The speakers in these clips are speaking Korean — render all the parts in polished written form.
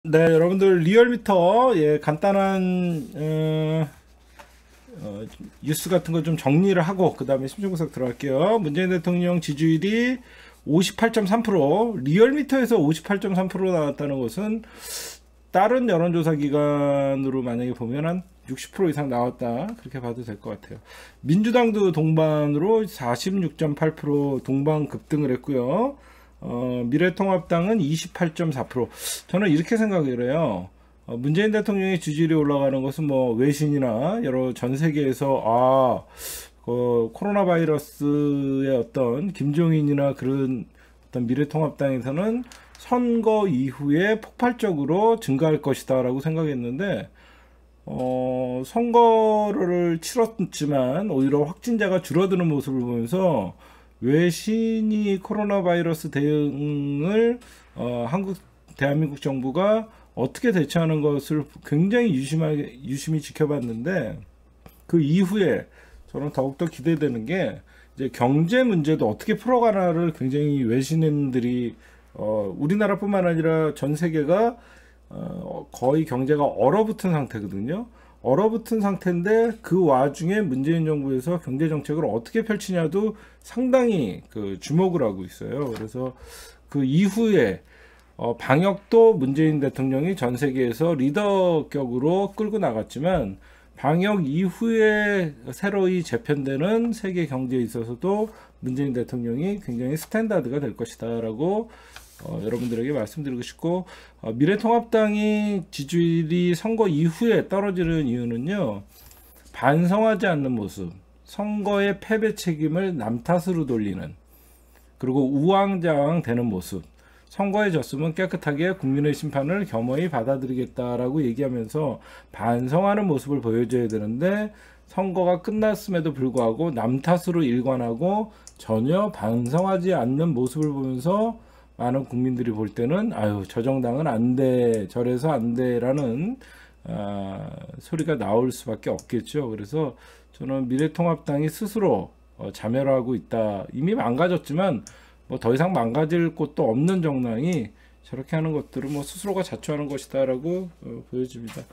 네, 여러분들 리얼미터 간단한 뉴스 같은 거 좀 정리를 하고 그 다음에 심층분석 들어갈게요. 문재인 대통령 지지율이 58.3%, 리얼미터에서 58.3% 나왔다는 것은 다른 여론조사 기관으로 만약에 보면 한 60% 이상 나왔다, 그렇게 봐도 될 것 같아요. 민주당도 동반으로 46.8% 동반 급등을 했고요. 미래통합당은 28.4%. 저는 이렇게 생각을 해요. 문재인 대통령의 지지율이 올라가는 것은 뭐 외신이나 여러 전 세계에서 코로나 바이러스의 어떤 김종인이나 그런 어떤 미래통합당에서는 선거 이후에 폭발적으로 증가할 것이다라고 생각했는데, 선거를 치렀지만 오히려 확진자가 줄어드는 모습을 보면서 외신이 코로나 바이러스 대응을 대한민국 정부가 어떻게 대처하는 것을 굉장히 유심히 지켜봤는데, 그 이후에 저는 더욱더 기대되는 게 이제 경제 문제도 어떻게 풀어가나를 굉장히 외신인들이 우리나라뿐만 아니라 전 세계가 거의 경제가 얼어붙은 상태거든요. 얼어붙은 상태인데 그 와중에 문재인 정부에서 경제 정책을 어떻게 펼치냐도 상당히 주목을 하고 있어요. 그래서 그 이후에 방역도 문재인 대통령이 전 세계에서 리더격으로 끌고 나갔지만, 방역 이후에 새로이 재편되는 세계 경제에 있어서도 문재인 대통령이 굉장히 스탠다드가 될 것이다라고 여러분들에게 말씀드리고 싶고, 미래통합당이 지지율이 선거 이후에 떨어지는 이유는요, 반성하지 않는 모습, 선거의 패배 책임을 남 탓으로 돌리는, 그리고 우왕좌왕 되는 모습, 선거에 졌으면 깨끗하게 국민의 심판을 겸허히 받아들이겠다라고 얘기하면서 반성하는 모습을 보여줘야 되는데, 선거가 끝났음에도 불구하고 남 탓으로 일관하고 전혀 반성하지 않는 모습을 보면서 많은 국민들이 볼 때는 아유, 저 정당은 안 돼, 저래서 안 돼라는 소리가 나올 수밖에 없겠죠. 그래서 저는 미래통합당이 스스로 자멸하고 있다. 이미 망가졌지만 뭐 더 이상 망가질 곳도 없는 정당이 저렇게 하는 것들은 뭐 스스로가 자초하는 것이다라고 보여집니다.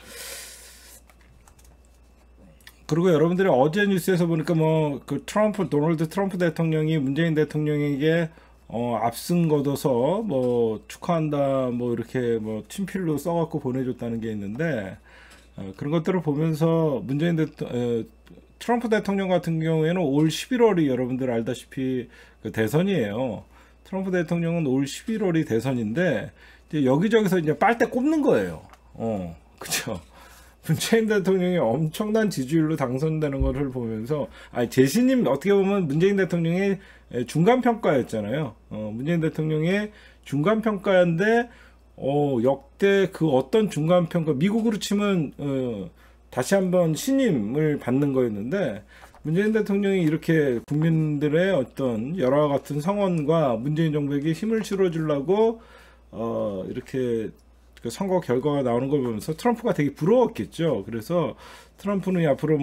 그리고 여러분들이 어제 뉴스에서 보니까 뭐 그 도널드 트럼프 대통령이 문재인 대통령에게 앞선 거둬서 뭐 축하한다, 뭐 이렇게 뭐 친필로 써갖고 보내줬다는 게 있는데, 그런 것들을 보면서 트럼프 대통령 같은 경우에는 올 11월이 여러분들 알다시피 그 대선이에요. 트럼프 대통령은 올 11월이 대선인데 이제 여기저기서 이제 빨대 꼽는 거예요. 그쵸? 문재인 대통령이 엄청난 지지율로 당선되는 것을 보면서, 제시님 어떻게 보면 문재인 대통령의 중간 평가였잖아요. 문재인 대통령의 중간 평가인데 역대 그 어떤 중간 평가, 미국으로 치면 다시 한번 신임을 받는 거였는데, 문재인 대통령이 이렇게 국민들의 어떤 열화 같은 성원과 문재인 정부에게 힘을 실어주려고 이렇게 그 선거 결과가 나오는 걸 보면서 트럼프가 되게 부러웠겠죠. 그래서 트럼프는 앞으로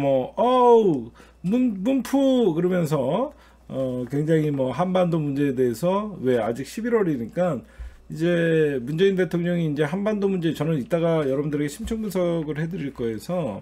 문프 그러면서 굉장히 뭐 한반도 문제에 대해서, 왜 아직 11월이니까 이제 문재인 대통령이 이제 한반도 문제, 저는 이따가 여러분들에게 심층 분석을 해드릴 거여서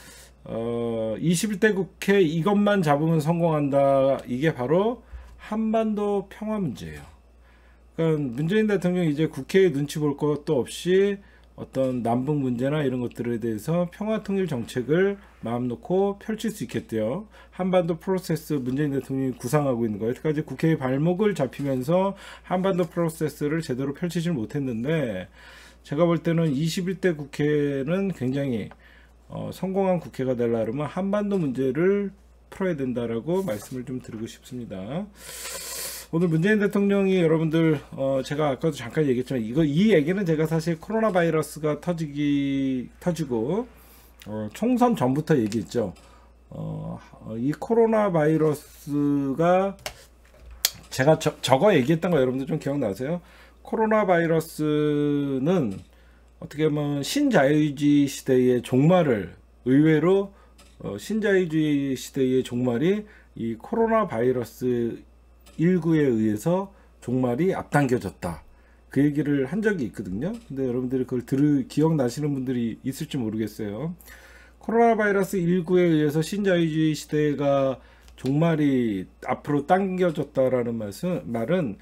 21대 국회 이것만 잡으면 성공한다, 이게 바로 한반도 평화 문제예요. 그러니까 문재인 대통령이 이제 국회에 눈치 볼 것도 없이 어떤 남북 문제나 이런 것들에 대해서 평화 통일 정책을 마음 놓고 펼칠 수 있겠대요. 한반도 프로세스 문재인 대통령이 구상하고 있는 거예요. 여태까지 국회의 발목을 잡히면서 한반도 프로세스를 제대로 펼치질 못했는데, 제가 볼 때는 21대 국회는 굉장히 성공한 국회가 되려면 한반도 문제를 풀어야 된다라고 말씀을 좀 드리고 싶습니다. 오늘 문재인 대통령이 여러분들 제가 아까도 잠깐 얘기했지만 이 얘기는 제가 사실 코로나 바이러스가 터지고 총선 전부터 얘기했죠. 이 코로나 바이러스가 제가 저거 얘기했던 거 여러분들 좀 기억나세요? 코로나 바이러스는 어떻게 보면 신자유주의 시대의 종말을, 의외로 신자유주의 시대의 종말이 이 코로나 바이러스 19에 의해서 종말이 앞당겨졌다, 그 얘기를 한 적이 있거든요. 근데 여러분들이 그걸 기억나시는 분들이 있을지 모르겠어요. 코로나 바이러스 19에 의해서 신자유주의 시대가 종말이 앞으로 당겨졌다라는 말은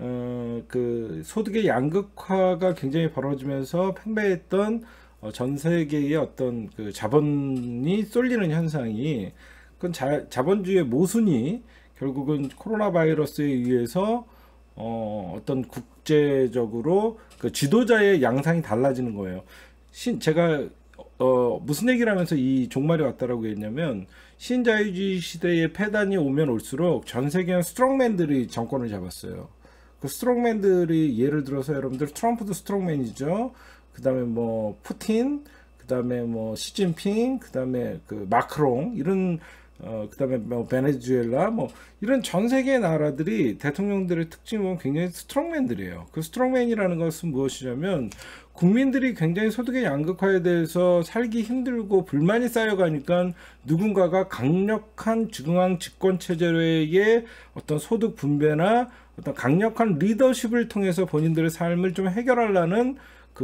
그 소득의 양극화가 굉장히 벌어지면서 팽배했던 전 세계의 어떤 그 자본이 쏠리는 현상이, 그건 자본주의의 모순이 결국은 코로나 바이러스에 의해서 어떤 국제적으로 그 지도자의 양상이 달라지는 거예요. 제가 무슨 얘기를 하면서 이 종말이 왔다라고 했냐면, 신자유주의 시대의 패단이 오면 올수록 전 세계는 스트롱맨들이 정권을 잡았어요. 그 스트롱맨들이 예를 들어서 여러분들 트럼프도 스트롱맨이죠. 그 다음에 뭐 푸틴, 그 다음에 뭐 시진핑, 그 다음에 그 마크롱, 이런 그 다음에 뭐 베네수엘라, 뭐 이런 전 세계의 나라들이 대통령들의 특징은 굉장히 스트롱맨들이에요. 그 스트롱맨이라는 것은 무엇이냐면, 국민들이 굉장히 소득의 양극화에 대해서 살기 힘들고 불만이 쌓여가니까 누군가가 강력한 중앙 집권 체제의 어떤 소득 분배나 어떤 강력한 리더십을 통해서 본인들의 삶을 좀 해결하려는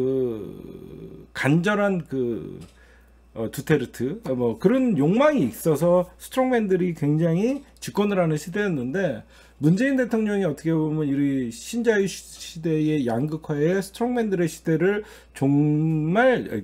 그 간절한 그 두테르트 뭐 그런 욕망이 있어서 스트롱맨들이 굉장히 집권을 하는 시대였는데, 문재인 대통령이 어떻게 보면 이 신자유 시대의 양극화에 스트롱맨들의 시대를 정말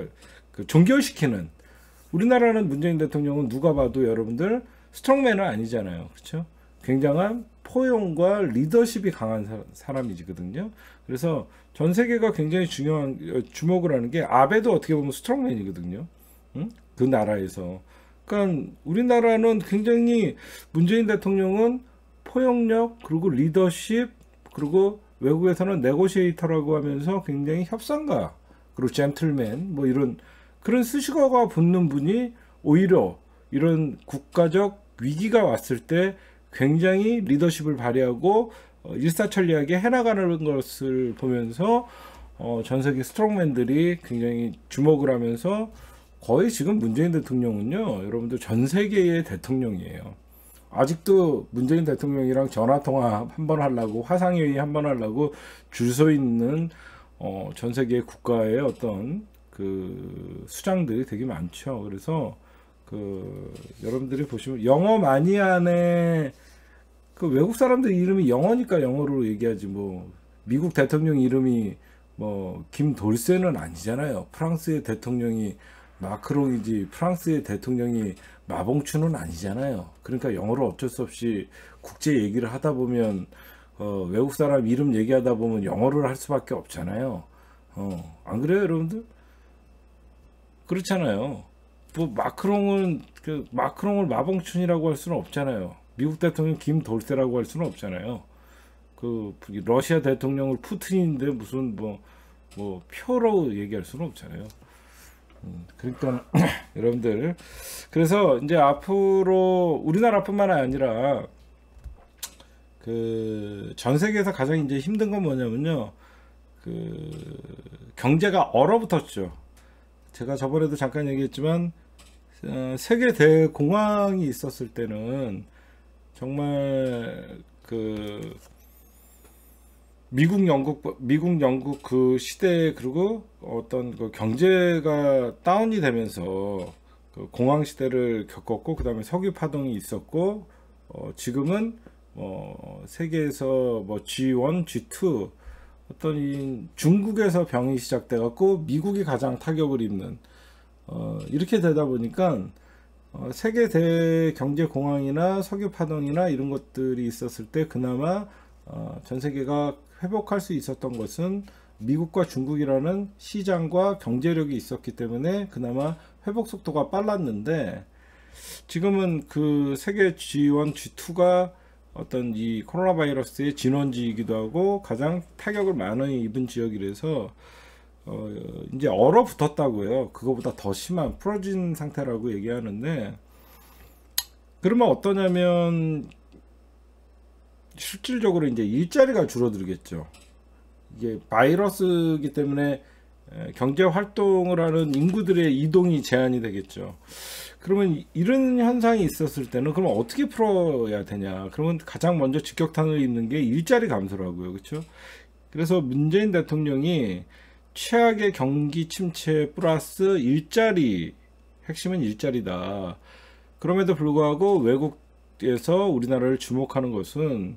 종결시키는, 우리나라는 문재인 대통령은 누가 봐도 여러분들 스트롱맨은 아니잖아요. 그렇죠? 굉장한 포용과 리더십이 강한 사람이거든요. 그래서 전 세계가 굉장히 주목을 하는 게, 아베도 어떻게 보면 스트롱맨이거든요. 응? 그 나라에서. 그러니까 우리나라는 굉장히 문재인 대통령은 포용력, 그리고 리더십, 그리고 외국에서는 네고시에이터라고 하면서 굉장히 협상가, 그리고 젠틀맨, 뭐 이런 그런 수식어가 붙는 분이 오히려 이런 국가적 위기가 왔을 때 굉장히 리더십을 발휘하고 일사천리하게 해나가는 것을 보면서 전 세계 스트롱맨들이 굉장히 주목을 하면서, 거의 지금 문재인 대통령은요, 여러분들 전 세계의 대통령이에요. 아직도 문재인 대통령이랑 전화통화 한번 하려고, 화상회의 한번 하려고 줄 서 있는 전 세계 국가의 어떤 그 수장들이 되게 많죠. 그래서 그 여러분들이 보시면 영어 마니아네, 그 외국 사람들 이름이 영어니까 영어로 얘기하지, 뭐 미국 대통령 이름이 뭐 김돌세는 아니잖아요. 프랑스의 대통령이 마크롱이지 프랑스의 대통령이 마봉추는 아니잖아요. 그러니까 영어로 어쩔 수 없이 국제 얘기를 하다 보면 외국 사람 이름 얘기하다 보면 영어를 할 수밖에 없잖아요. 안 그래요, 여러분들? 그렇잖아요. 뭐 마크롱을 마봉춘이라고 할 수는 없잖아요. 미국 대통령 김돌세라고 할 수는 없잖아요. 그 러시아 대통령을 푸틴인데 무슨 뭐 표로 얘기할 수는 없잖아요. 그러니까 여러분들, 그래서 이제 앞으로 우리나라뿐만 아니라 그 전 세계에서 가장 이제 힘든 건 뭐냐면요, 그 경제가 얼어붙었죠. 제가 저번에도 잠깐 얘기했지만 세계 대공황이 있었을 때는 정말 그 미국, 영국 그 시대에, 그리고 어떤 그 경제가 다운이 되면서 그 공황 시대를 겪었고, 그 다음에 석유 파동이 있었고, 지금은 세계에서 뭐 G1, G2, 어떤 이 중국에서 병이 시작돼 갖고 미국이 가장 타격을 입는 이렇게 되다 보니까 세계 대경제 공황이나 석유 파동이나 이런 것들이 있었을 때 그나마 전 세계가 회복할 수 있었던 것은 미국과 중국이라는 시장과 경제력이 있었기 때문에 그나마 회복 속도가 빨랐는데, 지금은 그 세계 G1, G2가 어떤 이 코로나 바이러스의 진원지이기도 하고 가장 타격을 많이 입은 지역이라서 이제 얼어붙었다고요. 그거보다 더 심한 풀어진 상태라고 얘기하는데, 그러면 어떠냐면 실질적으로 이제 일자리가 줄어들겠죠. 이게 바이러스이기 때문에 경제 활동을 하는 인구들의 이동이 제한이 되겠죠. 그러면 이런 현상이 있었을 때는 그럼 어떻게 풀어야 되냐? 그러면 가장 먼저 직격탄을 입는 게 일자리 감소라고요. 그렇죠? 그래서 문재인 대통령이 최악의 경기 침체 플러스 일자리, 핵심은 일자리다. 그럼에도 불구하고 외국에서 우리나라를 주목하는 것은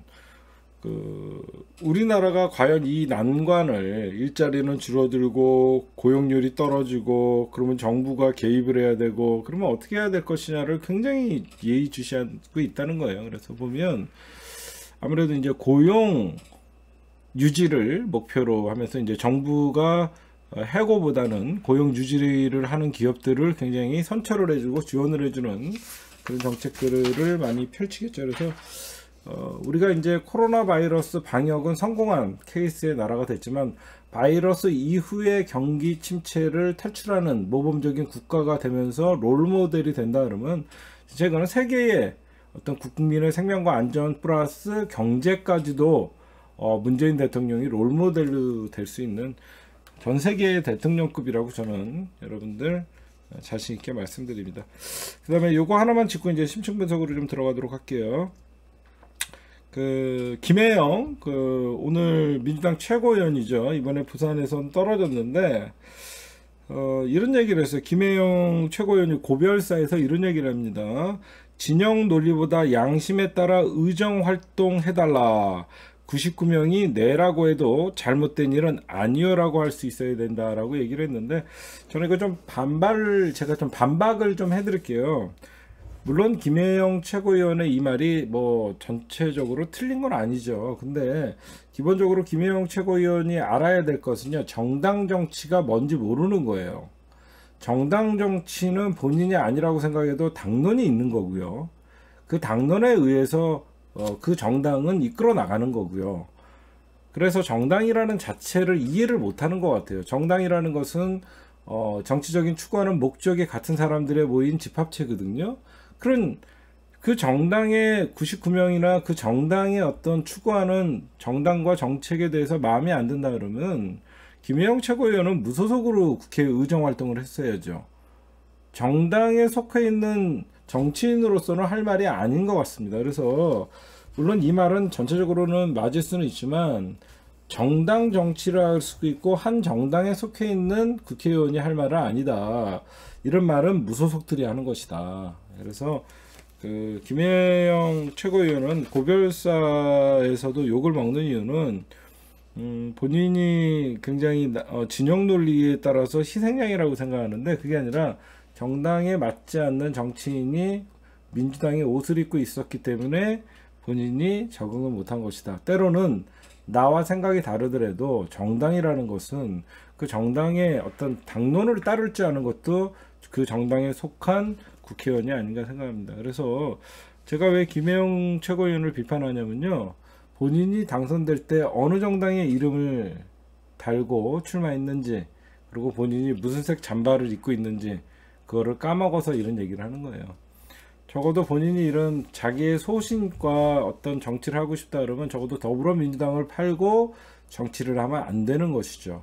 우리나라가 과연 이 난관을, 일자리는 줄어들고 고용률이 떨어지고 그러면 정부가 개입을 해야 되고 그러면 어떻게 해야 될 것이냐를 굉장히 예의주시하고 있다는 거예요. 그래서 보면 아무래도 이제 고용 유지를 목표로 하면서 이제 정부가 해고보다는 고용 유지를 하는 기업들을 굉장히 선처를 해주고 지원을 해주는 그런 정책들을 많이 펼치겠죠. 그래서 우리가 이제 코로나 바이러스 방역은 성공한 케이스의 나라가 됐지만 바이러스 이후의 경기 침체를 탈출하는 모범적인 국가가 되면서 롤모델이 된다 그러면 제가는 세계의 어떤 국민의 생명과 안전 플러스 경제까지도 문재인 대통령이 롤모델로 될 수 있는 전 세계의 대통령급이라고 저는 여러분들 자신 있게 말씀드립니다. 그 다음에 요거 하나만 짚고 이제 심층 분석으로 좀 들어가도록 할게요. 김혜영 오늘 민주당 최고위원이죠. 이번에 부산에선 떨어졌는데 이런 얘기를 했어요. 김혜영 최고위원이 고별사에서 이런 얘기를 합니다. 진영 논리보다 양심에 따라 의정 활동해달라. 99명이 네라고 해도 잘못된 일은 아니요라고 할 수 있어야 된다라고 얘기를 했는데 저는 이거 좀 제가 좀 반박을 좀 해드릴게요. 물론 김혜영 최고위원의 이 말이 뭐 전체적으로 틀린 건 아니죠. 근데 기본적으로 김혜영 최고위원이 알아야 될 것은요, 정당 정치가 뭔지 모르는 거예요. 정당 정치는 본인이 아니라고 생각해도 당론이 있는 거고요. 그 당론에 의해서 그 정당은 이끌어 나가는 거고요. 그래서 정당이라는 자체를 이해를 못하는 것 같아요. 정당이라는 것은 정치적인 추구하는 목적이 같은 사람들의 모인 집합체거든요. 그런 그 정당의 99명이나 그 정당의 어떤 추구하는 정당과 정책에 대해서 마음에 안 든다 그러면 김혜영 최고위원은 무소속으로 국회 의정 활동을 했어야죠. 정당에 속해 있는 정치인으로서는 할 말이 아닌 것 같습니다. 그래서 물론 이 말은 전체적으로는 맞을 수는 있지만 정당 정치를 할 수도 있고 한 정당에 속해 있는 국회의원이 할 말은 아니다. 이런 말은 무소속들이 하는 것이다. 그래서 김혜영 최고위원은 고별사에서도 욕을 먹는 이유는 본인이 굉장히 진영 논리에 따라서 희생양이라고 생각하는데 그게 아니라 정당에 맞지 않는 정치인이 민주당의 옷을 입고 있었기 때문에 본인이 적응을 못한 것이다. 때로는 나와 생각이 다르더라도 정당이라는 것은 그 정당의 어떤 당론을 따를 줄 아는 것도 그 정당에 속한 국회의원이 아닌가 생각합니다. 그래서 제가 왜 김혜영 최고위원을 비판하냐면요, 본인이 당선될 때 어느 정당의 이름을 달고 출마했는지 그리고 본인이 무슨 색 잠바를 입고 있는지 그거를 까먹어서 이런 얘기를 하는 거예요. 적어도 본인이 이런 자기의 소신과 어떤 정치를 하고 싶다 그러면 적어도 더불어민주당을 팔고 정치를 하면 안 되는 것이죠.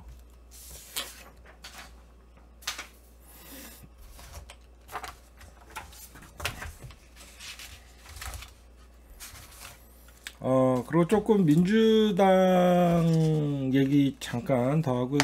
그리고 조금 민주당 얘기 잠깐 더 하고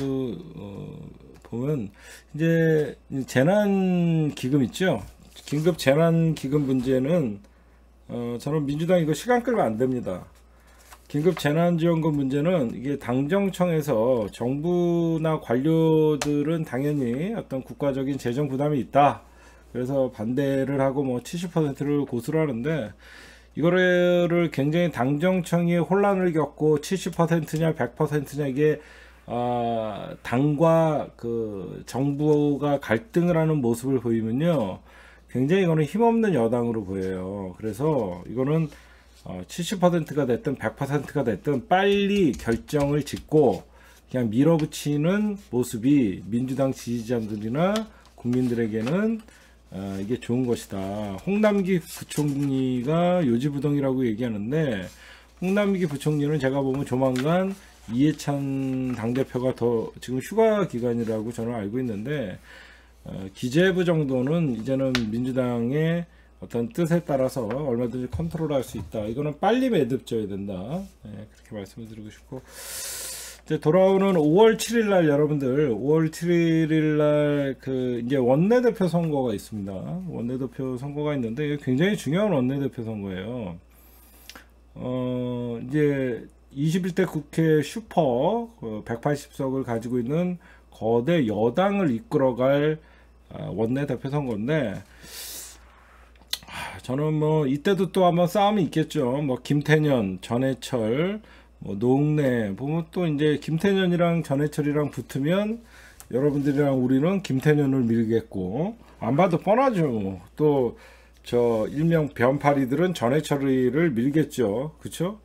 보면 이제 재난기금 있죠. 긴급 재난기금 문제는 저는 민주당 이거 시간 끌면 안 됩니다. 긴급 재난지원금 문제는 이게 당정청에서 정부나 관료들은 당연히 어떤 국가적인 재정 부담이 있다. 그래서 반대를 하고 뭐 70%를 고수를 하는데 이거를 굉장히 당정청이 혼란을 겪고 70%냐 100%냐 이게 당과 그 정부가 갈등을 하는 모습을 보이면요, 굉장히 이거는 힘없는 여당으로 보여요. 그래서 이거는 70%가 됐든 100%가 됐든 빨리 결정을 짓고 그냥 밀어붙이는 모습이 민주당 지지자들이나 국민들에게는 이게 좋은 것이다. 홍남기 부총리가 요지부동이라고 얘기하는데 홍남기 부총리는 제가 보면 조만간 이해찬 당대표가 더 지금 휴가 기간이라고 저는 알고 있는데 기재부 정도는 이제는 민주당의 어떤 뜻에 따라서 얼마든지 컨트롤할 수 있다. 이거는 빨리 매듭져야 된다. 그렇게 말씀을 드리고 싶고, 이제 돌아오는 5월 7일 날 여러분들 5월 7일 날 그 이제 원내대표 선거가 있습니다. 원내대표 선거가 있는데 이게 굉장히 중요한 원내대표 선거예요. 이제 21대 국회 슈퍼 180석을 가지고 있는 거대 여당을 이끌어갈 원내대표 선거인데, 저는 뭐 이때도 또 한번 싸움이 있겠죠. 뭐 김태년, 전해철, 뭐 노웅래 보면 또 이제 김태년이랑 전해철이랑 붙으면 여러분들이랑 우리는 김태년을 밀겠고, 안 봐도 뻔하죠. 또 저 일명 변파리들은 전해철을 밀겠죠. 그쵸?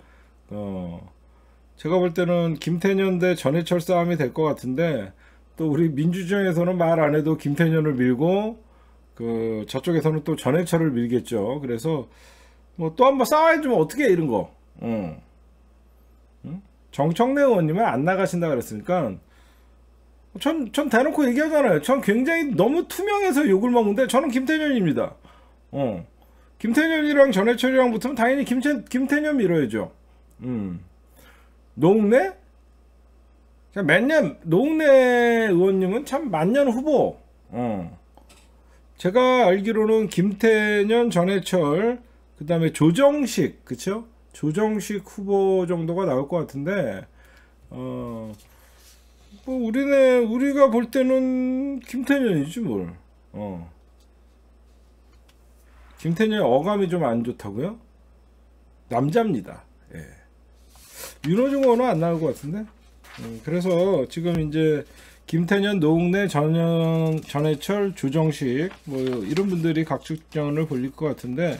제가 볼 때는 김태년 대 전해철 싸움이 될 것 같은데, 또 우리 민주정에서는 말 안 해도 김태년을 밀고 그 저쪽에서는 또 전해철을 밀겠죠. 그래서 뭐 또 한번 싸워야지면 어떻게 이런 거. 응? 정청래 의원님은 안 나가신다 그랬으니까 전 대놓고 얘기하잖아요. 전 굉장히 너무 투명해서 욕을 먹는데 저는 김태년입니다. 김태년이랑 전해철이랑 붙으면 당연히 김태년 밀어야죠. 노웅래? 노웅래 의원님은 참 만년 후보. 제가 알기로는 김태년, 전해철, 그 다음에 조정식, 그쵸? 조정식 후보 정도가 나올 것 같은데, 뭐 우리가 볼 때는 김태년이지 뭘. 김태년 어감이 좀 안 좋다고요? 남자입니다. 예. 윤호중 의원은 안 나올 것 같은데. 그래서 지금 이제 김태년, 노웅래, 전해철, 조정식 뭐 이런 분들이 각축전을 벌릴 것 같은데,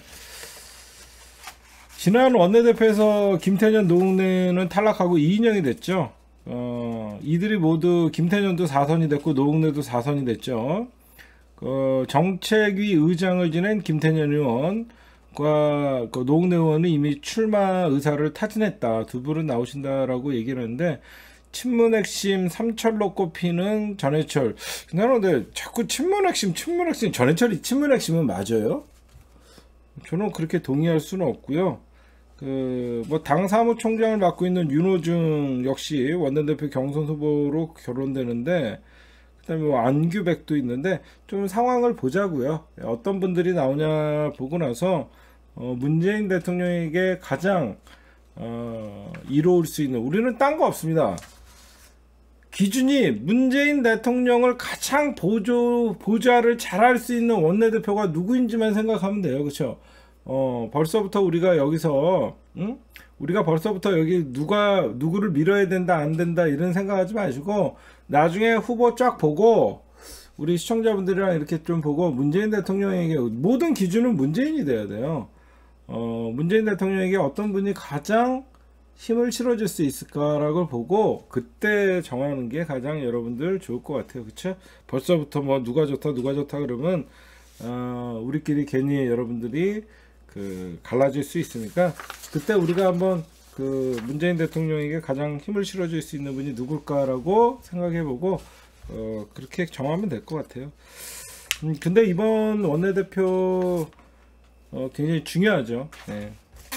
지난 원내대표에서 김태년, 노웅래는 탈락하고 이인영이 됐죠. 이들이 모두 김태년도 4선이 됐고 노웅래도 4선이 됐죠. 정책위 의장을 지낸 김태년 의원과 노웅래 의원은 이미 출마 의사를 타진했다. 두 분은 나오신다라고 얘기를 했는데, 친문 핵심 삼철로 꼽히는 전해철. 근데 자꾸 친문 핵심 전해철이 친문 핵심은 맞아요? 저는 그렇게 동의할 수는 없고요. 뭐 당 사무총장을 맡고 있는 윤호중 역시 원내대표 경선 후보로 거론되는데, 그다음에 뭐 안규백도 있는데 좀 상황을 보자고요. 어떤 분들이 나오냐 보고 나서 문재인 대통령에게 가장 이로울 수 있는, 우리는 딴 거 없습니다. 기준이 문재인 대통령을 가장 보좌를 잘할 수 있는 원내대표가 누구인지만 생각하면 돼요. 그렇죠? 벌써부터 우리가 여기서 우리가 벌써부터 여기 누구를 밀어야 된다 안 된다 이런 생각하지 마시고, 나중에 후보 쫙 보고 우리 시청자분들이랑 이렇게 좀 보고 문재인 대통령에게 모든 기준은 문재인이 돼야 돼요. 문재인 대통령에게 어떤 분이 가장 힘을 실어줄 수 있을까라고 보고 그때 정하는 게 가장 여러분들 좋을 것 같아요. 그쵸? 벌써부터 뭐 누가 좋다 그러면 우리끼리 괜히 여러분들이 갈라질 수 있으니까, 그때 우리가 한번 문재인 대통령에게 가장 힘을 실어줄 수 있는 분이 누굴까라고 생각해보고 그렇게 정하면 될 것 같아요. 근데 이번 원내대표 굉장히 중요하죠. 네.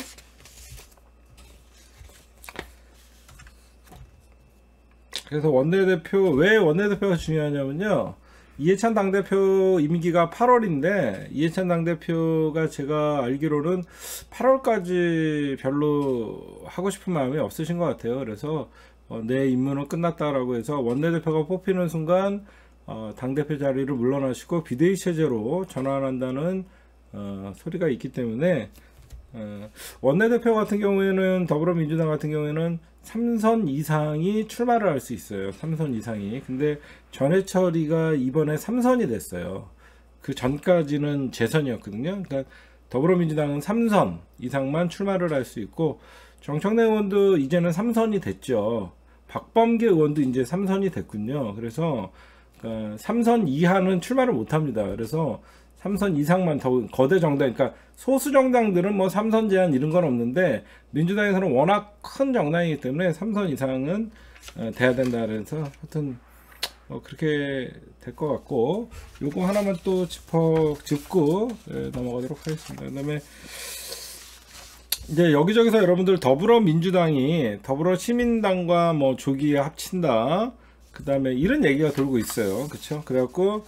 그래서 왜 원내대표가 중요하냐면요, 이해찬 당대표 임기가 8월인데 이해찬 당대표가 제가 알기로는 8월까지 별로 하고 싶은 마음이 없으신 것 같아요. 그래서 내 임무는 끝났다라고 해서 원내대표가 뽑히는 순간 당대표 자리를 물러나시고 비대위 체제로 전환한다는 소리가 있기 때문에, 원내대표 같은 경우에는, 더불어민주당 같은 경우에는 3선 이상이 출마를 할 수 있어요. 3선 이상이. 근데 전해철이가 이번에 3선이 됐어요. 그 전까지는 재선이었거든요. 그러니까 더불어민주당은 3선 이상만 출마를 할 수 있고, 정청래 의원도 이제는 3선이 됐죠. 박범계 의원도 이제 3선이 됐군요. 그래서 3선 이하는 출마를 못합니다. 그래서 3선 이상만, 더 거대 정당, 그러니까 소수 정당들은 뭐 3선 제한 이런 건 없는데, 민주당에서는 워낙 큰 정당이기 때문에 3선 이상은 돼야 된다. 그래서 하여튼 그렇게 될 것 같고, 요거 하나만 또 짚고 넘어가도록 하겠습니다. 그 다음에 이제 여기저기서 여러분들 더불어민주당이 더불어시민당과 뭐 조기에 합친다. 그 다음에 이런 얘기가 돌고 있어요. 그쵸? 그래갖고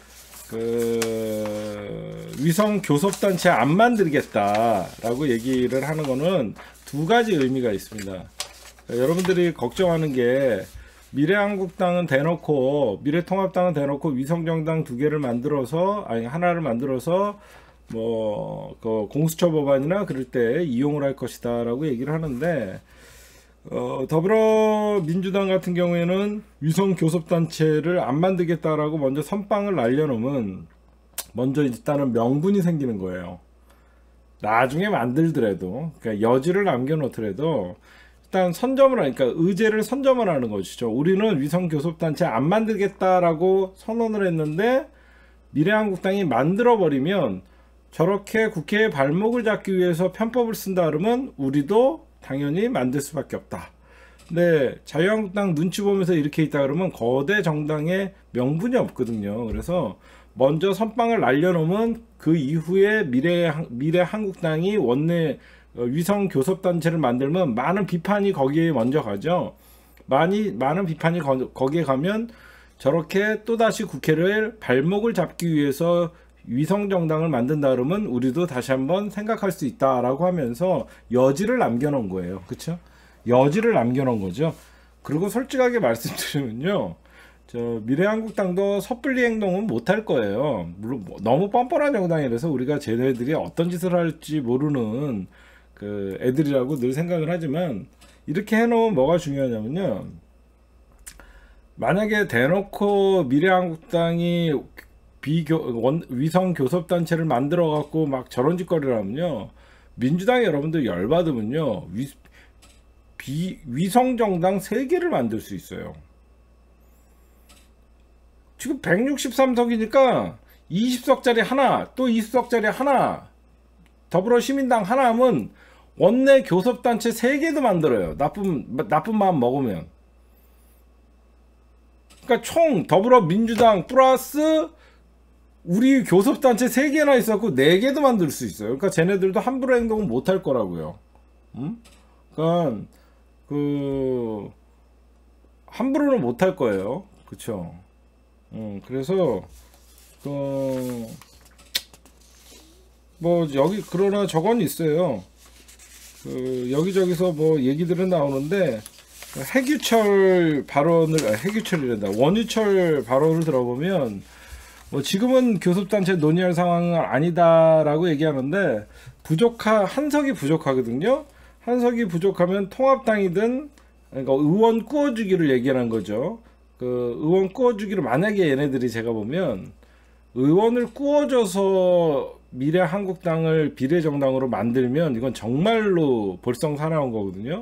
위성 교섭단체 안 만들겠다라고 얘기를 하는 거는 두 가지 의미가 있습니다. 여러분들이 걱정하는 게 미래한국당은 대놓고 미래통합당은 대놓고 위성정당 두 개를 만들어서 아니 하나를 만들어서 뭐 그 공수처 법안이나 그럴 때 이용을 할 것이다라고 얘기를 하는데 더불어민주당 같은 경우에는 위성 교섭단체를 안 만들겠다라고 먼저 선빵을 날려놓으면 먼저 일단은 명분이 생기는 거예요. 나중에 만들더라도 그러니까 여지를 남겨놓더라도 일단 선점을 하니까 의제를 선점을 하는 것이죠. 우리는 위성 교섭단체 안 만들겠다라고 선언을 했는데 미래한국당이 만들어버리면 저렇게 국회의 발목을 잡기 위해서 편법을 쓴다 그러면 우리도 당연히 만들 수밖에 없다. 근데 자유한국당 눈치 보면서 이렇게 있다 그러면 거대 정당의 명분이 없거든요. 그래서 먼저 선빵을 날려놓으면 그 이후에 미래한국당이 원내 위성 교섭단체를 만들면 많은 비판이 거기에 먼저 가죠. 많은 비판이 거기에 가면 저렇게 또다시 국회를 발목을 잡기 위해서 위성 정당을 만든다 그러면 우리도 다시 한번 생각할 수 있다라고 하면서 여지를 남겨놓은 거예요. 그렇죠? 여지를 남겨놓은 거죠. 그리고 솔직하게 말씀드리면요, 저 미래한국당도 섣불리 행동은 못할 거예요. 물론 너무 뻔뻔한 정당이라서 우리가 쟤네들이 어떤 짓을 할지 모르는 그 애들이라고 늘 생각을 하지만 이렇게 해놓으면 뭐가 중요하냐면요, 만약에 대놓고 미래한국당이 위성 교섭단체를 만들어 갖고 막 저런 짓거리를 하면요, 민주당이 여러분들 열받으면요 위성정당 3개를 만들 수 있어요. 지금 163석이니까 20석짜리 하나, 또 20석짜리 하나, 더불어시민당 하나 하면 원내 교섭단체 3개도 만들어요. 나쁜 마음 먹으면. 그러니까 총 더불어민주당 플러스 우리 교섭단체 3개나 있었고 4개도 만들 수 있어요. 그러니까 쟤네들도 함부로 행동은 못할 거라고요. 그러니까 함부로는 못할 거예요. 그쵸? 그래서 뭐 여기 그러나 저건 있어요. 여기저기서 뭐 얘기들은 나오는데 원유철 발언을 들어보면 뭐 지금은 교섭단체 논의할 상황은 아니다라고 얘기하는데 한석이 부족하거든요. 한석이 부족하면 통합당이든, 그러니까 의원 꾸어주기를 얘기하는 거죠. 그 의원 꾸어주기를 만약에 얘네들이 제가 보면 의원을 꾸어줘서 미래한국당을 비례정당으로 만들면 이건 정말로 볼썽사나운 거거든요.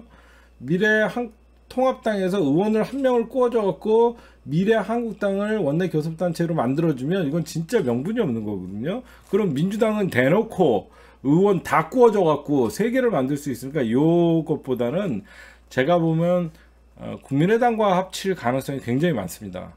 통합당에서 의원을 한 명을 꾸어줘 갖고 미래한국당을 원내 교섭단체로 만들어주면 이건 진짜 명분이 없는 거거든요. 그럼 민주당은 대놓고 의원 다 꾸어줘 갖고 3개를 만들 수 있으니까 요것보다는 제가 보면 국민의당과 합칠 가능성이 굉장히 많습니다.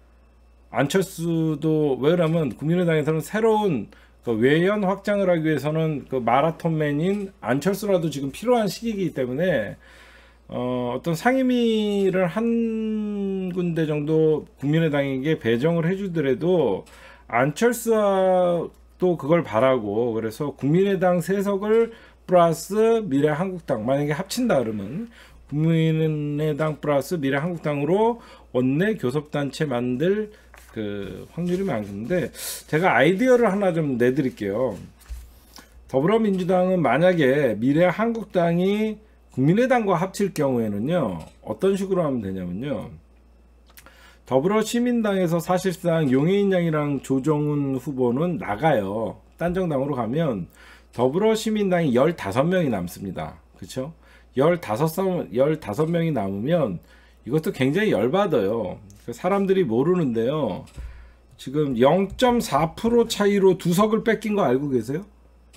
안철수도, 왜 그러면 국민의당에서는 새로운 외연 확장을 하기 위해서는 그 마라톤맨인 안철수라도 지금 필요한 시기이기 때문에 어떤 상임위를 한 군데 정도 국민의당에게 배정을 해주더라도 안철수와 또 그걸 바라고, 그래서 국민의당 3석을 플러스 미래한국당 만약에 합친다 그러면 국민의당 플러스 미래한국당으로 원내 교섭단체 만들 그 확률이 많은데, 제가 아이디어를 하나 좀 내드릴게요. 더불어민주당은 만약에 미래한국당이 국민의당과 합칠 경우에는요, 어떤 식으로 하면 되냐면요, 더불어시민당에서 사실상 용해인 양이랑 조정훈 후보는 나가요. 딴 정당으로 가면 더불어시민당이 15명이 남습니다. 그쵸? 15명이 남으면 이것도 굉장히 열받아요. 사람들이 모르는데요, 지금 0.4% 차이로 2석을 뺏긴 거 알고 계세요?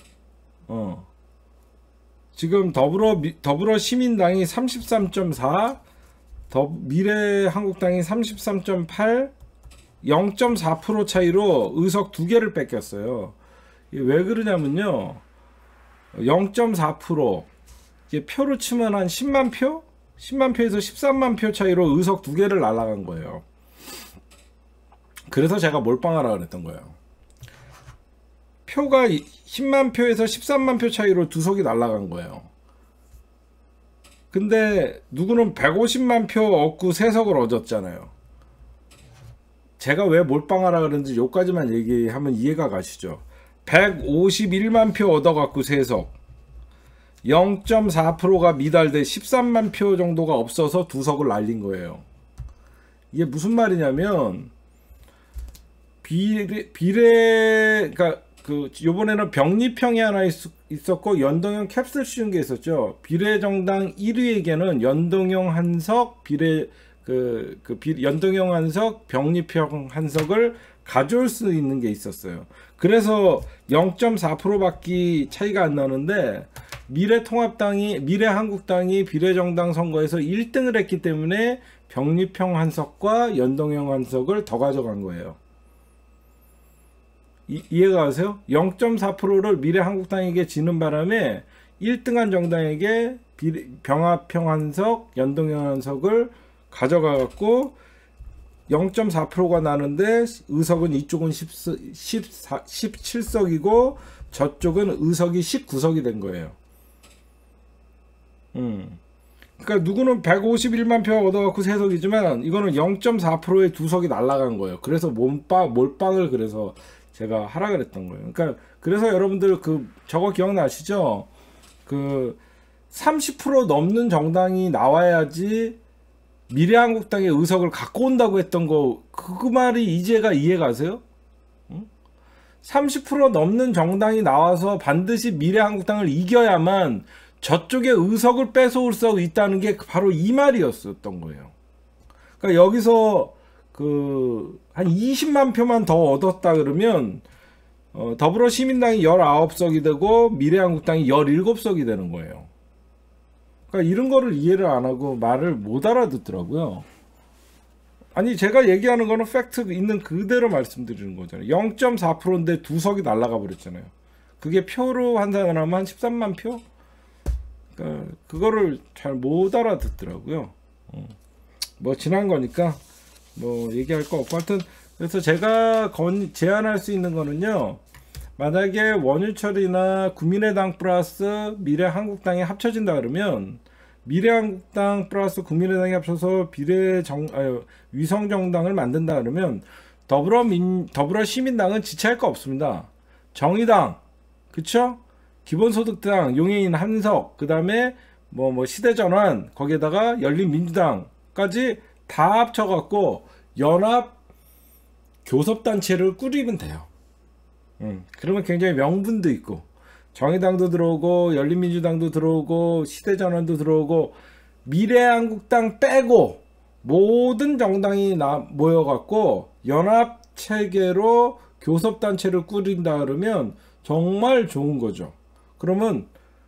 지금 더불어시민당이 33.4, 미래한국당이 33.8, 0.4% 차이로 의석 2개를 뺏겼어요. 왜 그러냐면요, 0.4%, 이제 표로 치면 한 10만 표? 10만 표에서 13만 표 차이로 의석 2개를 날아간 거예요. 그래서 제가 몰빵하라 그랬던 거예요. 표가 10만 표에서 13만 표 차이로 2석이 날아간 거예요. 근데 누구는 150만 표 얻고 3석을 얻었잖아요. 제가 왜 몰빵하라 그랬는지 요까지만 얘기하면 이해가 가시죠. 151만 표 얻어갖고 3석, 0.4%가 미달돼 13만 표 정도가 없어서 2석을 날린 거예요. 이게 무슨 말이냐면 그러니까 요번에는 병립형이 하나 있었고 연동형 캡슐 씌운 게 있었죠. 비례정당 1위에게는 연동형 한석, 연동형 한석, 병립형 한석을 가져올 수 있는 게 있었어요. 그래서 0.4%밖에 차이가 안 나는데 미래한국당이 비례정당 선거에서 1등을 했기 때문에 병립형 한석과 연동형 한석을 더 가져간 거예요. 이해가 가세요? 0.4%를 미래한국당에게 지는 바람에 1등한 정당에게 병합형 한석, 연동형 한석을 가져가갖고 0.4%가 나는데 의석은 이쪽은 17석이고 저쪽은 의석이 19석이 된 거예요. 그러니까 누구는 151만 표 얻어갖고 3석이지만 이거는 0.4%의 2석이 날아간 거예요. 그래서 몰빵을 그래서 제가 하라 그랬던 거예요. 그러니까 그래서 여러분들 저거 기억나시죠? 30% 넘는 정당이 나와야지 미래한국당의 의석을 갖고 온다고 했던 거, 그 말이 이제가 이해가세요? 30% 넘는 정당이 나와서 반드시 미래한국당을 이겨야만 저쪽에 의석을 뺏어올 수 있다는 게 바로 이 말이었었던 거예요. 그러니까 여기서 한 20만 표만 더 얻었다 그러면 더불어시민당이 19석이 되고 미래한국당이 17석이 되는 거예요. 그러니까 이런 거를 이해를 안 하고 말을 못 알아듣더라고요. 아니 제가 얘기하는 거는 팩트 있는 그대로 말씀드리는 거잖아요. 0.4%인데 2석이 날아가 버렸잖아요. 그게 표로 환산을 하면 한 13만 표? 그러니까 그거를 잘 못 알아듣더라고요. 뭐 지난 거니까 뭐 얘기할 거 없고, 하여튼 그래서 제가 제안할 수 있는 거는요, 만약에 원유철이나 국민의당 플러스 미래한국당이 합쳐진다 그러면 미래한국당 플러스 국민의당이 합쳐서 위성정당을 만든다 그러면 더불어시민당은 지체할 거 없습니다. 정의당, 그쵸? 기본소득당, 용해인 한석, 그 다음에 뭐 시대전환, 거기에다가 열린민주당까지 다 합쳐갖고 연합 교섭단체를 꾸리면 돼요. 그러면 굉장히 명분도 있고, 정의당도 들어오고 열린민주당도 들어오고 시대전환도 들어오고 미래한국당 빼고 모든 정당이 모여갖고 연합체계로 교섭단체를 꾸린다 그러면 정말 좋은 거죠. 그러면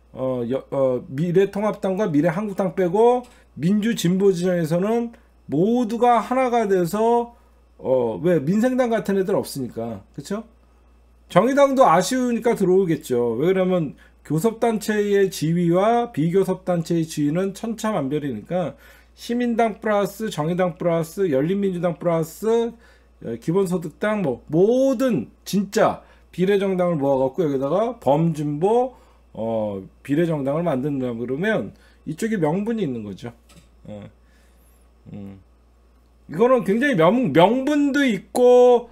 미래통합당과 미래한국당 빼고 민주진보지정에서는 모두가 하나가 돼서 왜 민생당 같은 애들 없으니까, 그쵸? 정의당도 아쉬우니까 들어오겠죠. 왜 그러면 교섭단체의 지위와 비교섭단체의 지위는 천차만별이니까 시민당 플러스 정의당 플러스 열린민주당 플러스 기본소득당 뭐 모든 진짜 비례정당을 모아갖고 여기다가 범진보 비례정당을 만든다 그러면 이쪽에 명분이 있는 거죠. 이거는 굉장히 명분도 있고,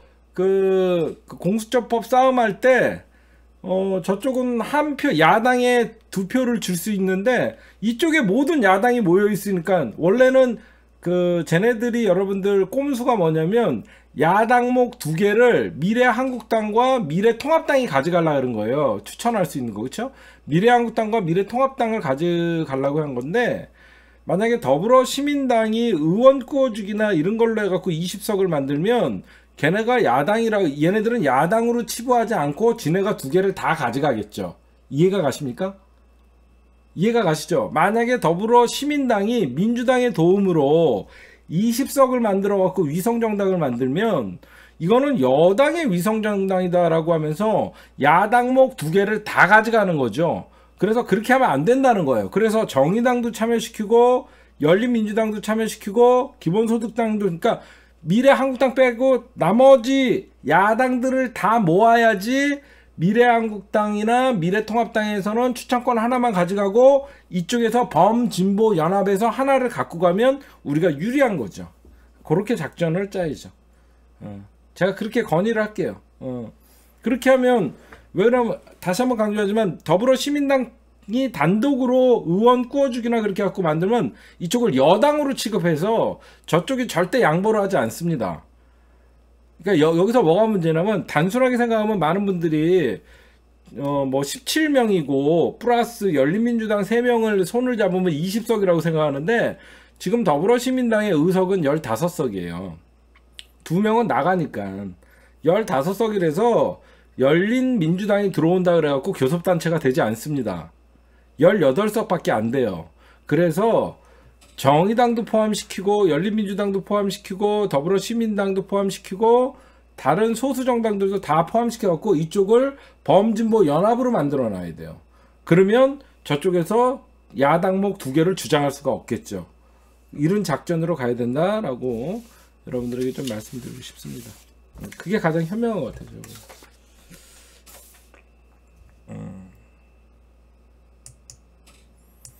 공수처법 싸움할 때 저쪽은 한 표, 야당에 2표를 줄 수 있는데 이쪽에 모든 야당이 모여 있으니까, 원래는 쟤네들이 여러분들 꼼수가 뭐냐면 야당목 2개를 미래한국당과 미래통합당이 가져가려고 그런 거예요. 추천할 수 있는 거, 그쵸? 미래한국당과 미래통합당을 가져가려고 한 건데, 만약에 더불어시민당이 의원 구워주기나 이런 걸로 해갖고 20석을 만들면 걔네가 얘네들은 야당으로 치부하지 않고 지네가 2개를 다 가져가겠죠. 이해가 가십니까? 이해가 가시죠? 만약에 더불어시민당이 민주당의 도움으로 20석을 만들어 갖고 위성정당을 만들면 이거는 여당의 위성정당이다라고 하면서 야당목 2개를 다 가져가는 거죠. 그래서 그렇게 하면 안 된다는 거예요. 그래서 정의당도 참여시키고 열린민주당도 참여시키고 기본소득당도, 그러니까 미래한국당 빼고 나머지 야당들을 다 모아야지 미래한국당이나 미래통합당에서는 추천권 하나만 가져가고 이쪽에서 범진보 연합에서 하나를 갖고 가면 우리가 유리한 거죠. 그렇게 작전을 짜야죠. 제가 그렇게 건의를 할게요. 그렇게 하면, 왜냐면 다시 한번 강조하지만 더불어시민당이 단독으로 의원 꾸어주기나 그렇게 갖고 만들면 이쪽을 여당으로 취급해서 저쪽이 절대 양보를 하지 않습니다. 그러니까 여기서 뭐가 문제냐면, 단순하게 생각하면 많은 분들이 뭐 17명이고 플러스 열린민주당 3명을 손을 잡으면 20석이라고 생각하는데, 지금 더불어시민당의 의석은 15석이에요. 2명은 나가니까 15석이라서 열린민주당이 들어온다 그래갖고 교섭단체가 되지 않습니다. 18석밖에 안 돼요. 그래서 정의당도 포함시키고 열린민주당도 포함시키고 더불어시민당도 포함시키고 다른 소수정당들도 다 포함시켜갖고 이쪽을 범진보 연합으로 만들어 놔야 돼요. 그러면 저쪽에서 야당목 2개를 주장할 수가 없겠죠. 이런 작전으로 가야 된다라고 여러분들에게 좀 말씀드리고 싶습니다. 그게 가장 현명한 것 같아요.